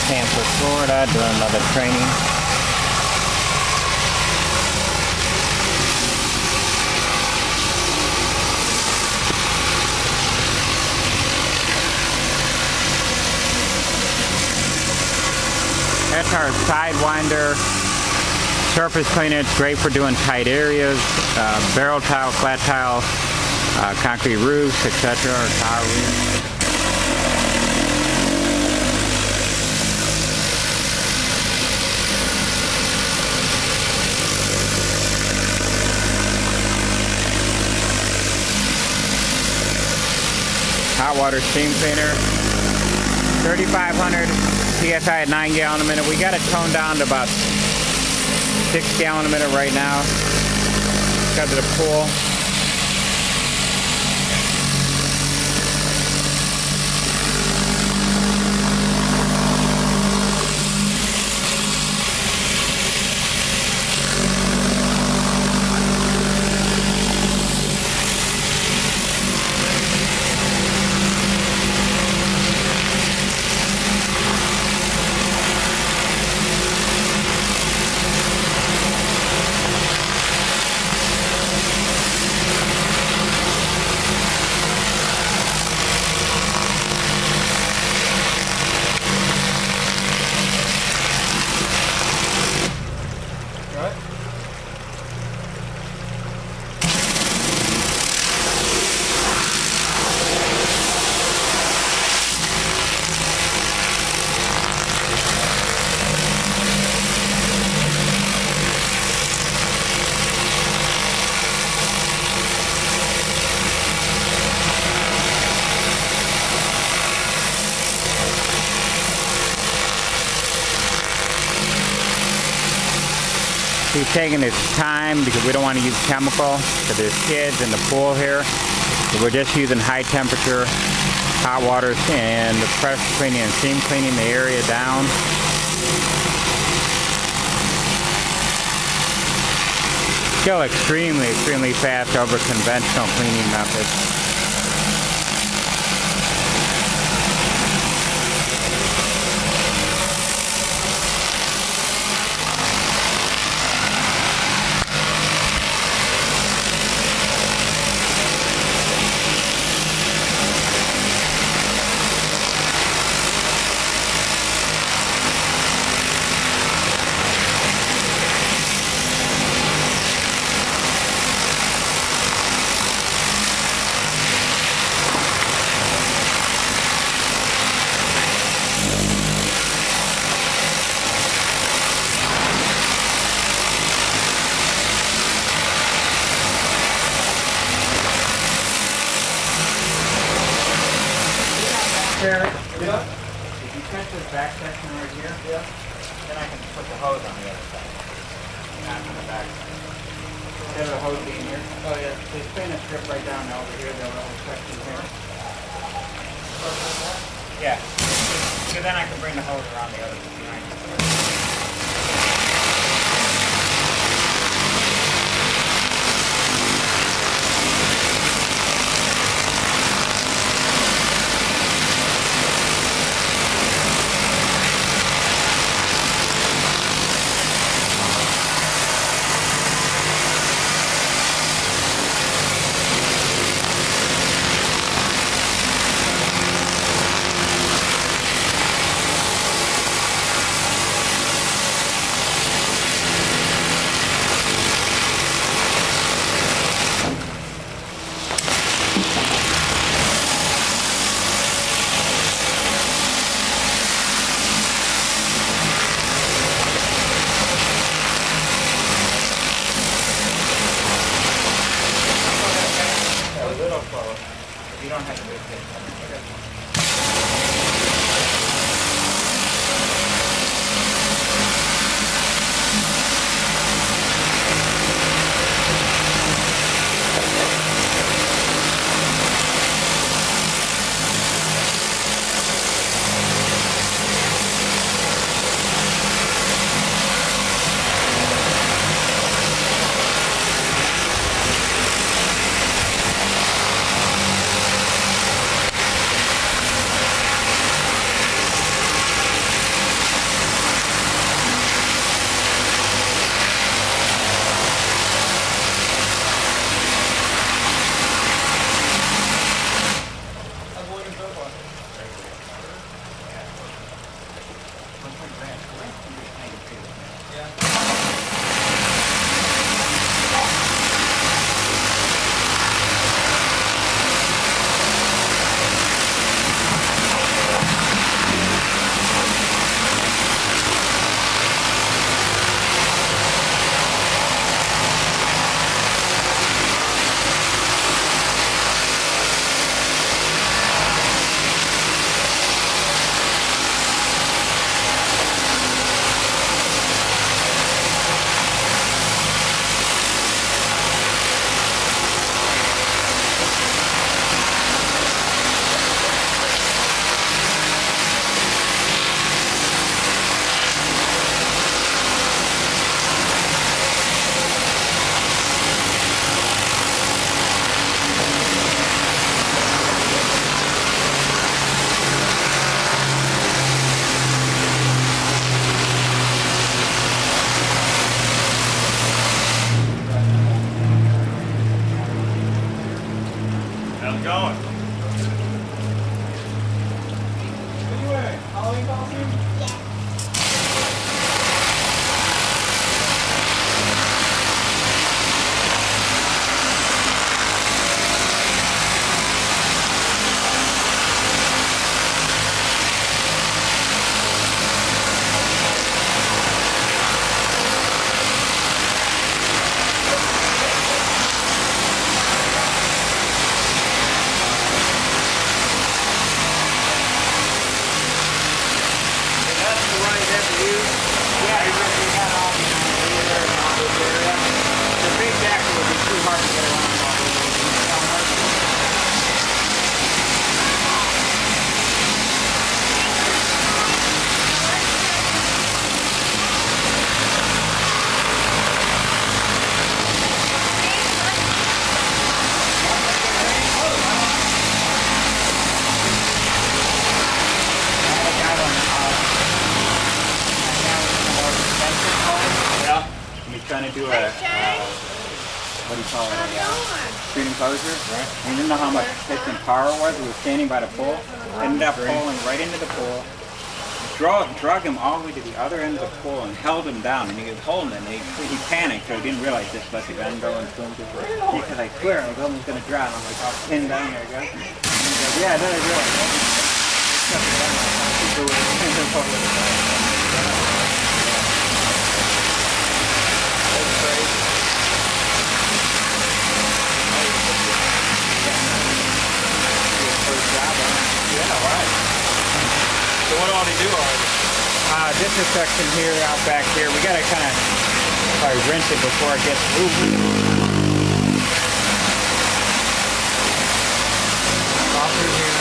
Tampa, Florida, doing another training. That's our Sidewinder surface cleaner. It's great for doing tight areas, barrel tile, flat tile, concrete roofs, etc. or tile roofs. Hot water steam cleaner, 3,500 PSI at 9 gallons a minute. We got it toned down to about 6 gallons a minute right now because of the pool. He's taking his time because we don't want to use chemical because there's kids in the pool here. So we're just using high temperature hot water and the pressure cleaning and steam cleaning the area down. Still extremely fast over conventional cleaning methods. Yeah. If you touch this back section right here, then I can put the hose on the other side. Not on the back side. Instead of the hose being here. Oh yeah. Just spin a strip right down over here, the little section here. Yeah. So then I can bring the hose around the other behind you. Trying to do a, what do you call it, a screen enclosure. Right. And you didn't know how much piston power it was. We were standing by the pool, ended up pulling right into the pool, drug him all the way to the other end of the pool and held him down. And he was holding it, and he panicked, so he didn't realize just let the gun go and swim. He said, I swear, I was almost going to drown. I'm like, oh, pin down there, guys. And he goes, yeah, that is really. So what do they do already? This is section here, out back here. We gotta kind of probably rinse it before it gets moving. Off through here.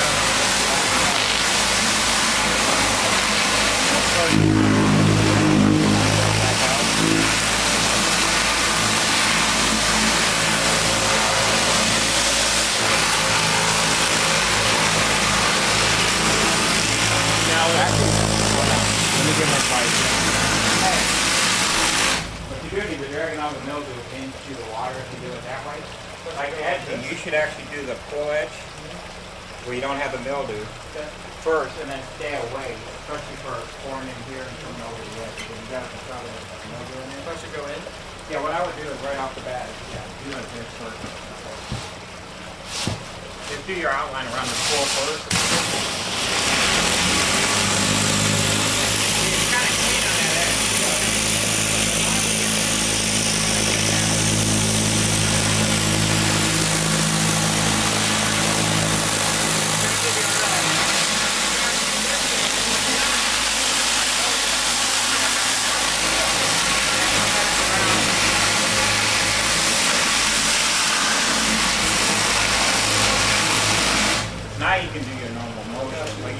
Let me get my pipe. Hey, what you do is you're dragging on the mildew into the water if you do it that way. Like edging, you should actually do the full edge where you don't have the mildew first and then stay away, especially for pouring in here and coming over the edge. Because you got to try to mildew in there. First you go in? Yeah, what I would do is right off the bat, do it here first. Just do your outline around the pool first. Now you can do your normal motion.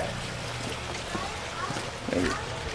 Maybe.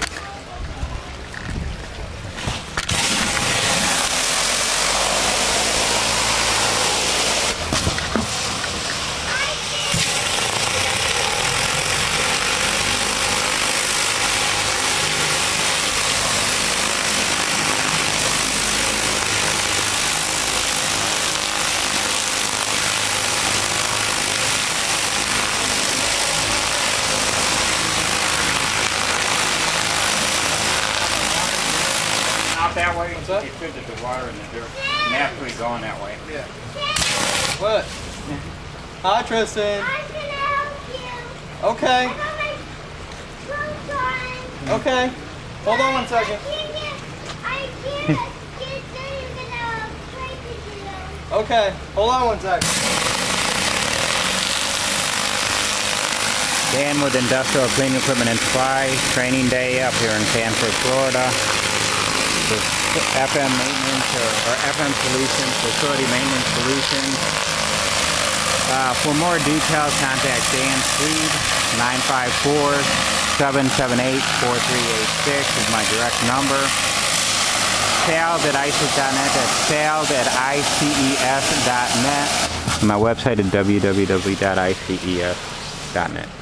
Out that way, what's that? It's good that the water and the dirt naturally going that way. Yeah. What? Hi, Tristan. I can help you. Okay. I got my clothes on. Okay. Hold on one second. I can't get there without trying to get out. Okay. Hold on one second. Dan with Industrial Cleaning Equipment and Supply, training day up here in Sanford, Florida. With FM maintenance or FM solutions, facility maintenance solutions. For more details, contact Dan Swede, 954-778-4386 is my direct number. Sales@ices.net, that's sales@ices.net. My website is www.ices.net.